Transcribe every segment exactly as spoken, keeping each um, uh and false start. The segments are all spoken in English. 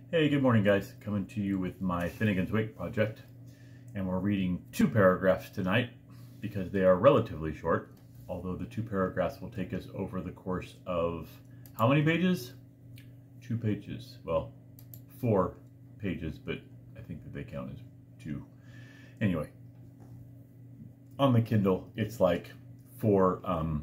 Hey, good morning guys. Coming to you with my Finnegan's Wake project. And we're reading two paragraphs tonight because they are relatively short, although the two paragraphs will take us over the course of how many pages? Two pages. Well, four pages, but I think that they count as two. Anyway, on the Kindle, it's like four um,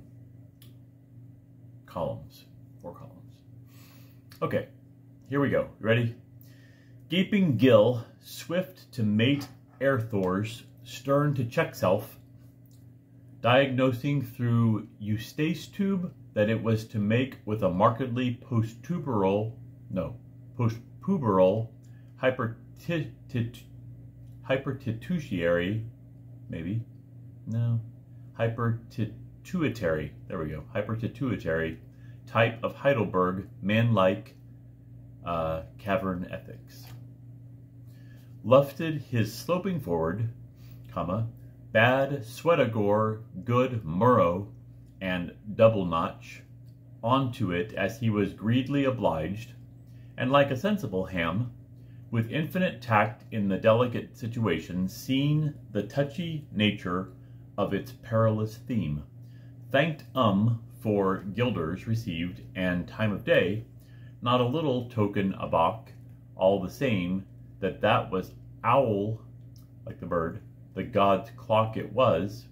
columns. Four columns. Okay. Here we go. Ready? Gaping gill, swift to mate airthors, stern to check self, diagnosing through Eustace tube that it was to make with a markedly posttuberal, no, postpuberal hypertit, hypertituitary, maybe, no, hypertituitary, there we go, hypertituitary type of Heidelberg, man-like, Uh, cavern ethics. Lufted his sloping forward, comma, bad sweatagore, good murrow, and double notch onto it as he was greedily obliged, and like a sensible ham, with infinite tact in the delicate situation, seen the touchy nature of its perilous theme, thanked um for guilders received, and time of day, not a little token aback, all the same, that that was owl, like the bird, the god's clock it was,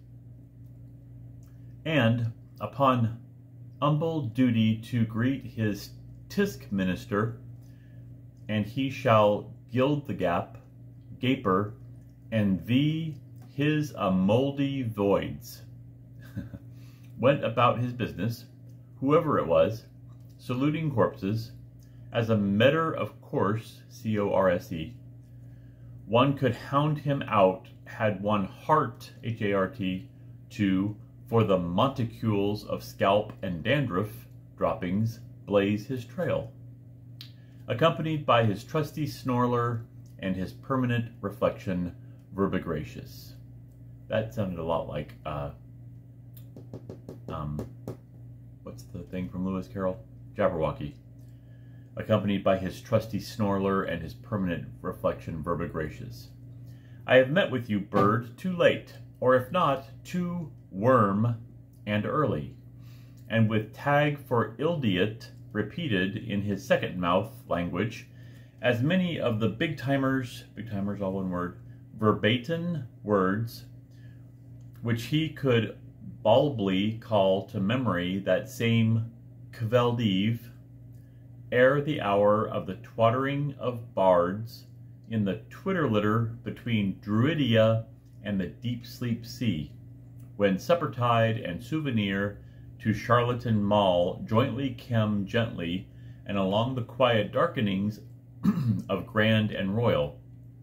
and upon humble duty to greet his tisk minister, and he shall gild the gap, gaper, and thee his a mouldy voids, went about his business, whoever it was, saluting corpses, as a matter of course, C O R S E, one could hound him out had one heart, H A R T, to, for the monticules of scalp and dandruff droppings, blaze his trail, accompanied by his trusty snorler and his permanent reflection, verbigracious. That sounded a lot like, uh, um, what's the thing from Lewis Carroll? Jabberwocky. Accompanied by his trusty snorler and his permanent reflection, verbigracious. I have met with you, bird, too late, or if not, too worm and early, and with tag for ildiot repeated in his second mouth language, as many of the big-timers, big-timers all one word, verbatim words, which he could baldly call to memory that same Kveldiv, ere the hour of the twattering of bards in the twitter-litter between Druidia and the deep sleep sea, when suppertide and souvenir to Charlatan Mall jointly came gently and along the quiet darkenings of Grand and Royal.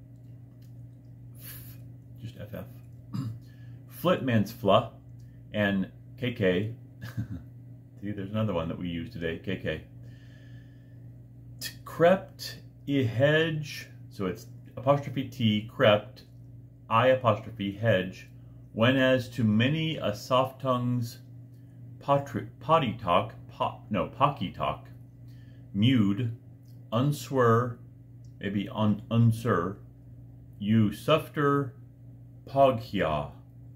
Just F F. Flitman's Fla and K K. See, there's another one that we use today, K K. Crept I hedge, so it's apostrophe T, crept, I apostrophe hedge, when as to many a soft tongue's potty talk, po, no, pocky talk, mewed, unswer, maybe un, unsur, you sufter poghia,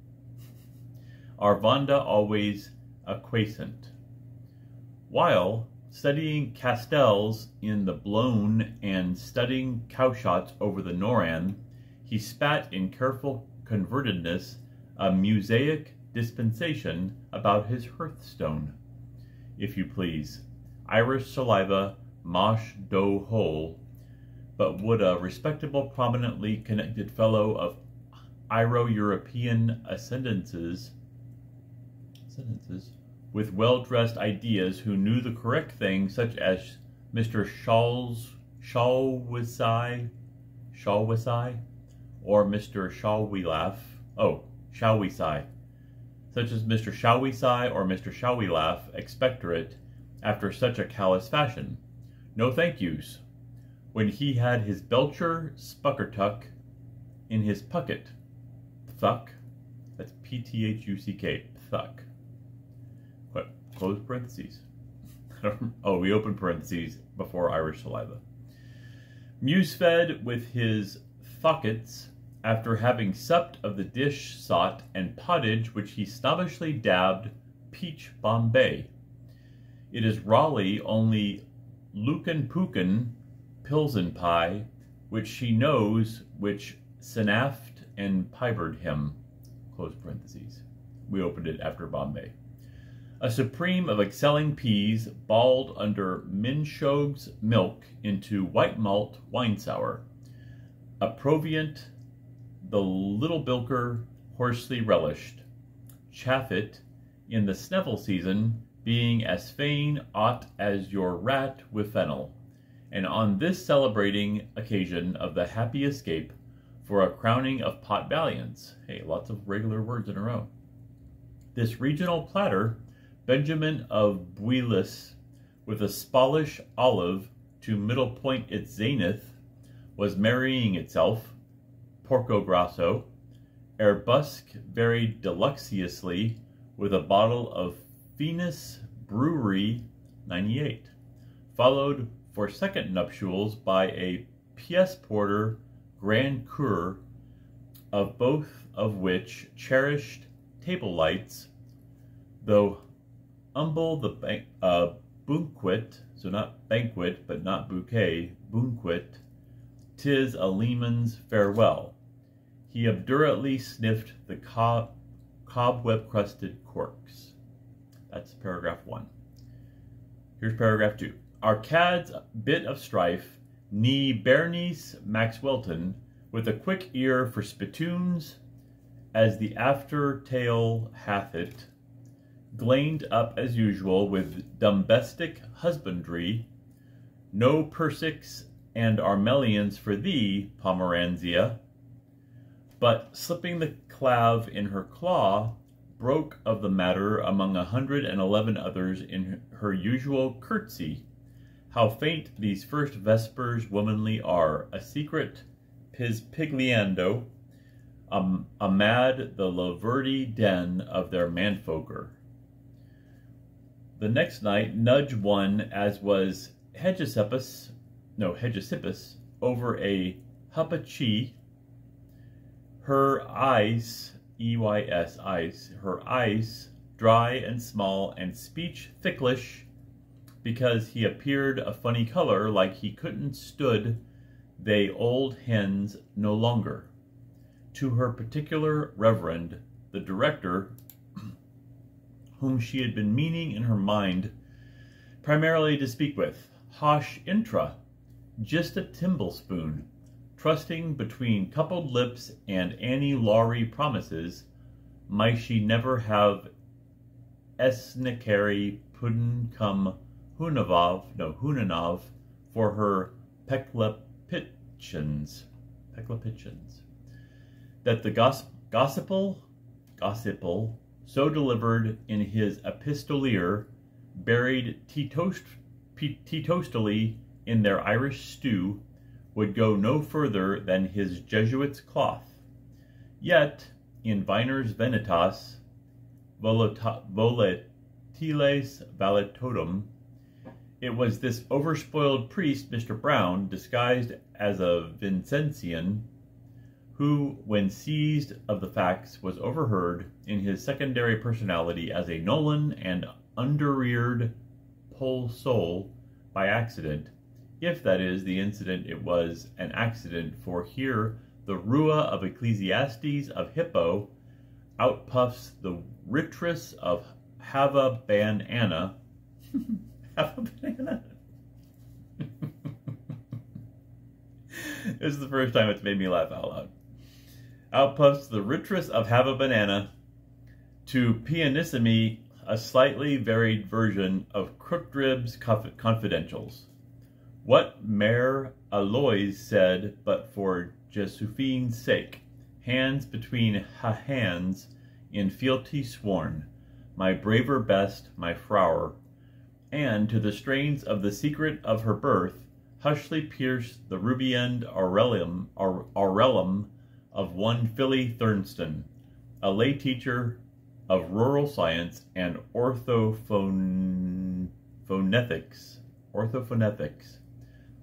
Arvanda always acquiescent, while studying Castells in the blown and studying cowshots over the Noran, he spat in careful convertedness a musaic dispensation about his hearthstone, if you please, Irish saliva, mosh dough hole, but would a respectable, prominently connected fellow of Iro-European ascendances, ascendances with well-dressed ideas who knew the correct thing, such as Mister Shawls, Shawwisai, Shawwisai, or Mister Shallwelaugh, oh, Shallwisai, such as Mister Shallwisai or Mister Shallwelaugh expectorate after such a callous fashion. No thank yous. When he had his Belcher Spuckertuck in his pucket, Thuck, that's P T H U C K, Thuck. What? Close parentheses. Oh, we open parentheses before Irish saliva. Musefed with his thockets, after having supped of the dish sought and pottage which he snobbishly dabbed peach Bombay. It is Raleigh only Lucan Pucan Pilsen pie, which she knows, which senaft and pibered him. Close parentheses. We opened it after Bombay. A supreme of excelling peas, balled under Minshog's milk into white malt wine sour. A proviant the little bilker hoarsely relished. Chaffet, in the snevel season, being as fain ought as your rat with fennel, and on this celebrating occasion of the happy escape, for a crowning of pot valiants. Hey, lots of regular words in a row. This regional platter, Benjamin of Buillis, with a spallish olive to middle point its zenith, was marrying itself, Porco Grasso, ere busk very deluxiously with a bottle of Venus Brewery ninety-eight, followed for second nuptials by a pièce porter grand coeur, of both of which cherished table lights, though humble the ban uh, bunquet, so not banquet, but not bouquet, bunquet, 'tis a leman's farewell. He obdurately sniffed the cob cobweb-crusted corks. That's paragraph one. Here's paragraph two. Our cad's bit of strife, nee Bernice Maxwelton, with a quick ear for spittoons, as the after tale hath it, glaned up as usual with domestic husbandry, no Persicks and Armelians for thee, Pomeranzia, but slipping the clave in her claw, broke of the matter among a hundred and eleven others in her usual curtsy. How faint these first vespers womanly are, a secret pispigliando, um, a mad the Laverdy den of their manfolker. The next night nudge one as was Hegesippus, no, Hegesippus, over a huppachi, her eyes, E Y S, eyes, her eyes, dry and small, and speech thicklish, because he appeared a funny color, like he couldn't stood they old hens no longer. To her particular reverend, the director, whom she had been meaning in her mind primarily to speak with, hosh intra, just a timblespoon, trusting between coupled lips and Annie Laurie promises, might she never have esnicary puddin cum hunavov, no, hunanov, for her peclepitchins, peclepitchins, that the gos gossipal, gossipal, so delivered in his epistolier, buried teetost, teetostally in their Irish stew, would go no further than his Jesuit's cloth. Yet, in Viner's Venitas, volatiles valetotum, it was this overspoiled priest, Mister Brown, disguised as a Vincentian, who, when seized of the facts, was overheard in his secondary personality as a Nolan and under-eared pole soul by accident, if that is the incident it was an accident, for here the Rua of Ecclesiastes of Hippo outpuffs the Ritrus of Hava Banana. Hava Banana? This is the first time it's made me laugh out loud. Outpuffs the Ritrus of Hava Banana to Pianissimi, a slightly varied version of Crookdrib's Confidentials. What Mayor Aloys said, but for Josephine's sake, hands between ha hands, in fealty sworn, my braver best, my frower, and to the strains of the secret of her birth, hushly pierced the ruby-end aurelium, aurellum of one Philly Thurston, a lay teacher of rural science and orthophonetics, orthophonetics,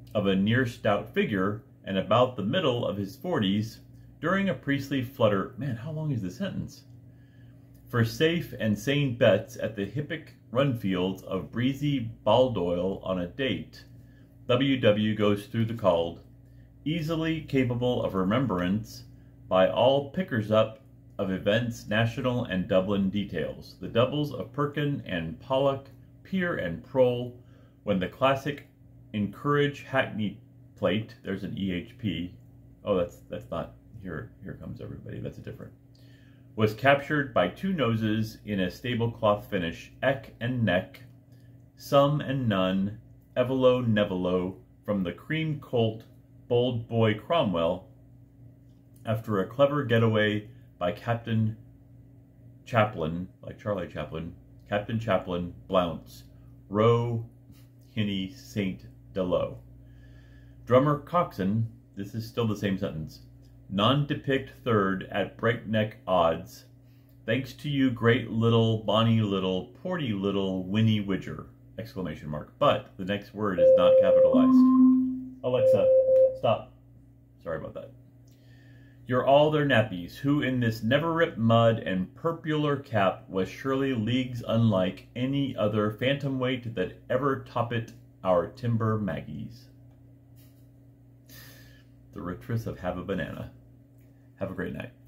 of a near stout figure, and about the middle of his forties, during a priestly flutter. Man, how long is the sentence? For safe and sane bets at the hippic runfields of breezy Baldoyle on a date, W W goes through the called, easily capable of remembrance by all pickers-up of events national and Dublin details, the doubles of Perkin and Pollock, Peer and Proll, when the classic Encourage Hackney plate, there's an E H P, oh that's that's not, here here comes everybody, that's a different, was captured by two noses in a stablecloth finish, Eck and Neck, Some and None, Evelo Nevelo, from the cream colt Bold Boy Cromwell, after a clever getaway by Captain Chaplin, like Charlie Chaplin, Captain Chaplin, Blounce, Roe, Hinny, Saint Delo. Drummer Coxon, this is still the same sentence, non-depict third at breakneck odds, thanks to you great little, bonny little, porty little, Winnie Widger, exclamation mark. But the next word is not capitalized. Alexa, stop. Sorry about that. You're all their nappies, who in this never-ripped mud and purpular cap was surely leagues unlike any other phantom weight that ever toppit our timber Maggies. The Ritress of Have a Banana. Have a great night.